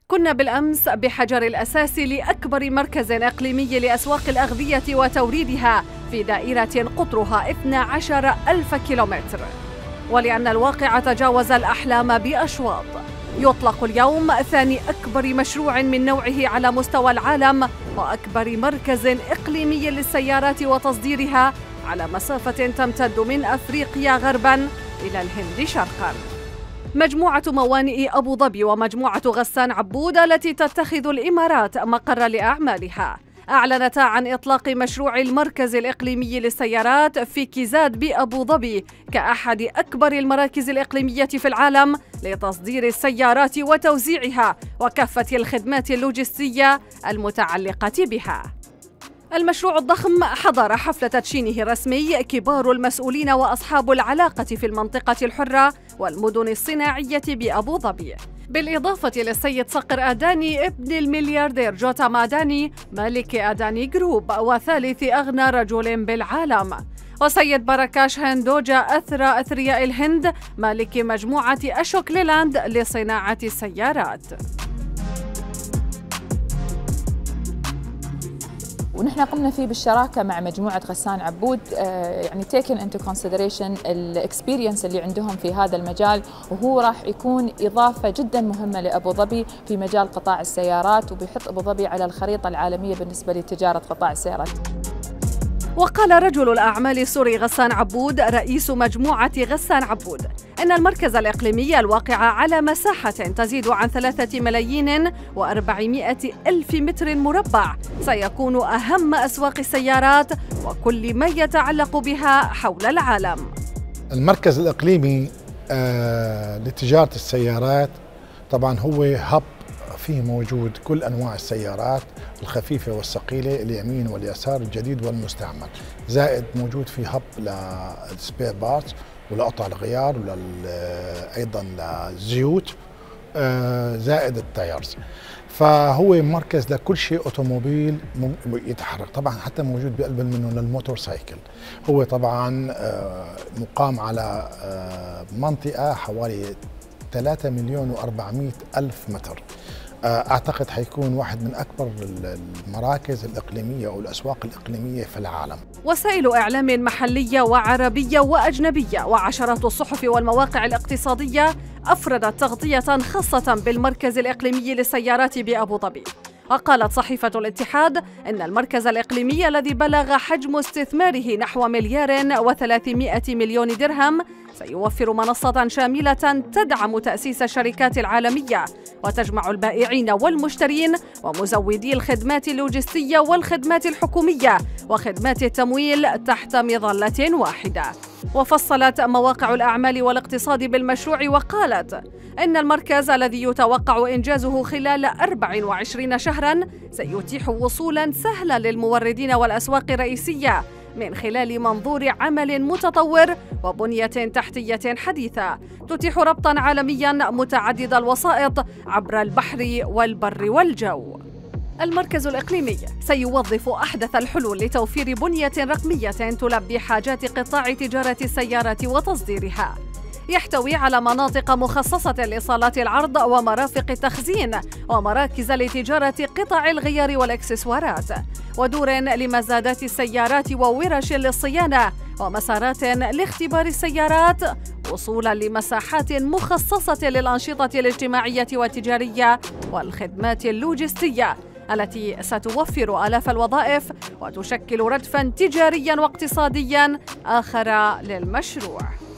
كنا بالأمس بحجر الأساس لأكبر مركز إقليمي لأسواق الأغذية وتوريدها في دائرة قطرها 12,000 كيلومتر، ولأن الواقع تجاوز الأحلام بأشواط، يطلق اليوم ثاني أكبر مشروع من نوعه على مستوى العالم وأكبر مركز إقليمي للسيارات وتصديرها على مسافة تمتد من أفريقيا غرباً إلى الهند شرقاً. مجموعة موانئ أبو ظبي ومجموعة غسان عبود التي تتخذ الإمارات مقر لأعمالها أعلنتا عن إطلاق مشروع المركز الإقليمي للسيارات في كيزاد بأبو ظبي كأحد أكبر المراكز الإقليمية في العالم لتصدير السيارات وتوزيعها وكافة الخدمات اللوجستية المتعلقة بها. المشروع الضخم حضر حفل تدشينه الرسمي كبار المسؤولين وأصحاب العلاقة في المنطقة الحرة والمدن الصناعية بأبو ظبي، بالإضافة للسيد صقر أداني ابن الملياردير جوتا ماداني مالك أداني جروب وثالث أغنى رجل بالعالم، وسيد باراكاش هندوجا أثرى أثرياء الهند مالك مجموعة أشوك ليلاند لصناعة السيارات. ونحن قمنا فيه بالشراكة مع مجموعة غسان عبود، يعني taken into consideration الاكسبيرينس اللي عندهم في هذا المجال، وهو راح يكون إضافة جدا مهمة لأبو ظبي في مجال قطاع السيارات، وبيحط أبو ظبي على الخريطة العالمية بالنسبة لتجارة قطاع السيارات. وقال رجل الأعمال السوري غسان عبود رئيس مجموعة غسان عبود إن المركز الإقليمي الواقع على مساحة تزيد عن 3,400,000 متر مربع سيكون أهم أسواق السيارات وكل ما يتعلق بها حول العالم. المركز الإقليمي لتجارة السيارات طبعا هو هب، فيه موجود كل أنواع السيارات الخفيفة والثقيلة، اليمين واليسار، الجديد والمستعمل، زائد موجود في هب للسبير بارتس ولقطع الغيار وأيضا للزيوت، زائد التايرز. فهو مركز لكل شيء أوتوموبيل يتحرك، طبعا حتى موجود بقلب منه للموتور سايكل. هو طبعا مقام على منطقة حوالي 3,400,000 متر. أعتقد حيكون واحد من أكبر المراكز الإقليمية أو الأسواق الإقليمية في العالم. وسائل إعلام محلية وعربية وأجنبية وعشرات الصحف والمواقع الاقتصادية أفردت تغطية خاصة بالمركز الإقليمي للسيارات بأبو ظبي. وقالت صحيفة الاتحاد إن المركز الإقليمي الذي بلغ حجم استثماره نحو 1,300,000,000 درهم سيوفر منصة شاملة تدعم تأسيس الشركات العالمية وتجمع البائعين والمشترين ومزودي الخدمات اللوجستية والخدمات الحكومية وخدمات التمويل تحت مظلة واحدة. وفصلت مواقع الأعمال والاقتصاد بالمشروع وقالت إن المركز الذي يتوقع إنجازه خلال 24 شهراً سيتيح وصولاً سهلاً للموردين والأسواق الرئيسية من خلال منظور عمل متطور وبنية تحتية حديثة تتيح ربطاً عالمياً متعدد الوسائط عبر البحر والبر والجو. المركز الإقليمي سيوظف أحدث الحلول لتوفير بنية رقمية تلبي حاجات قطاع تجارة السيارات وتصديرها. يحتوي على مناطق مخصصة لصالات العرض ومرافق التخزين ومراكز لتجارة قطع الغيار والإكسسوارات ودور لمزادات السيارات وورش للصيانة ومسارات لاختبار السيارات، وصولا لمساحات مخصصة للأنشطة الاجتماعية والتجارية والخدمات اللوجستية التي ستوفر آلاف الوظائف وتشكل ردفاً تجارياً واقتصادياً آخر للمشروع.